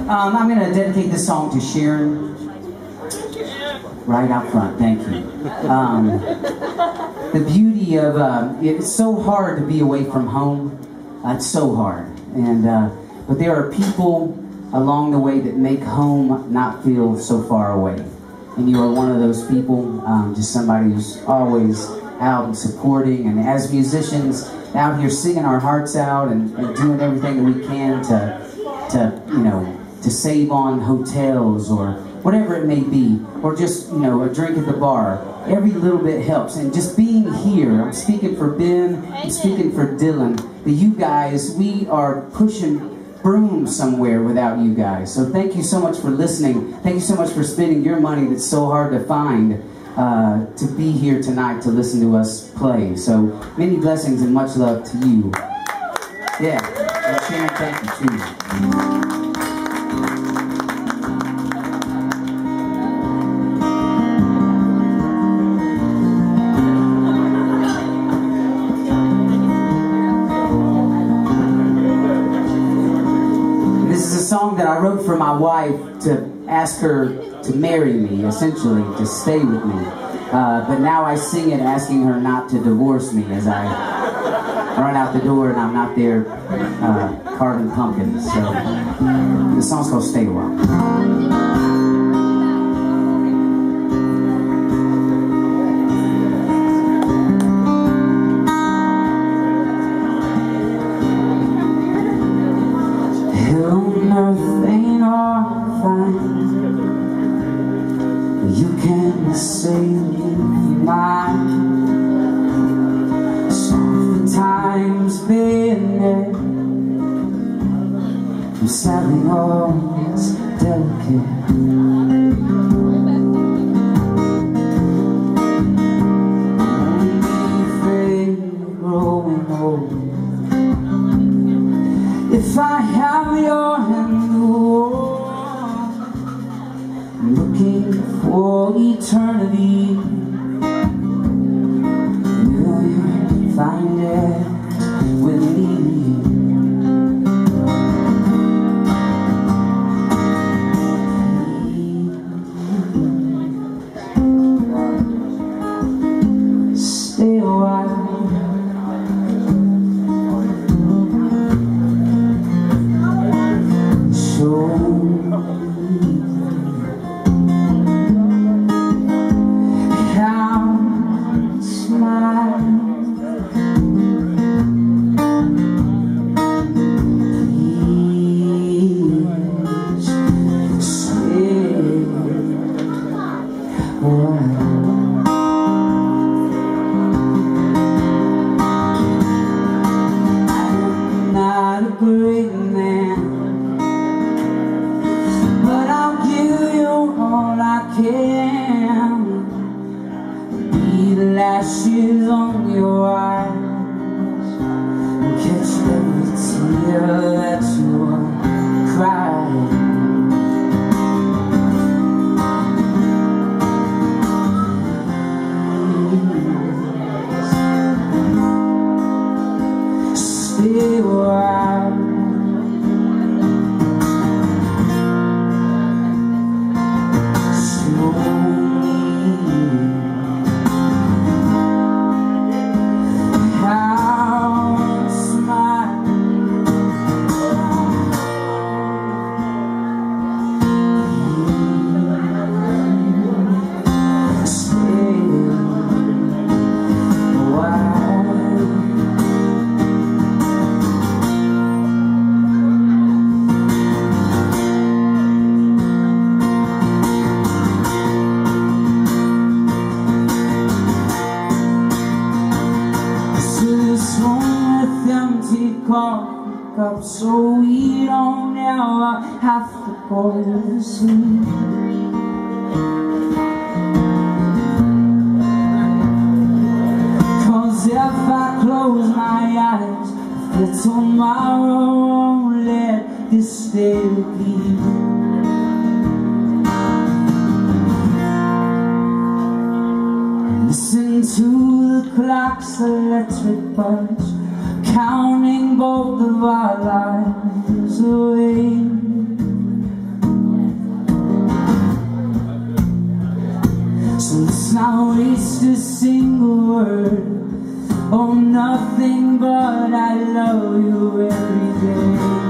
I'm going to dedicate this song to Sharon. Right out front, thank you. The beauty of, it's so hard to be away from home. It's so hard. But there are people along the way that make home not feel so far away. And you are one of those people, just somebody who's always out and supporting, and as musicians out here singing our hearts out and doing everything that we can to save on hotels or whatever it may be, or just a drink at the bar. Every little bit helps, and just being here, I'm speaking for Ben, I'm speaking for Dylan, that you guys, we are pushing brooms somewhere without you guys. So thank you so much for listening. Thank you so much for spending your money that's so hard to find to be here tonight to listen to us play. So many blessings and much love to you. Yeah, and Sharon, thank you too. Song that I wrote for my wife to ask her to marry me, essentially, to stay with me. But now I sing it asking her not to divorce me as I run out the door and I'm not there carving pumpkins. So the song's called Stay a While. Nothing are fine. You can say mine. Sometimes been there. I'm sadly always delicate. Only afraid of growing old. If I have your hand, I'm looking for eternity. Will you find it with me? Stay a while. I'm not a great man, but I'll give you all I can. Be the lashes on your eyes, catch every tear that you're crying. Stay a while. Show me how to smile. Stay a while. Empty coffee cup so we don't ever have to go to sleep. Cause if I close my eyes, if tomorrow won't let this day repeat. Listen to the clock's electric buzz, counting both of our lives away. waste a single word. Oh, nothing, but I love you every day.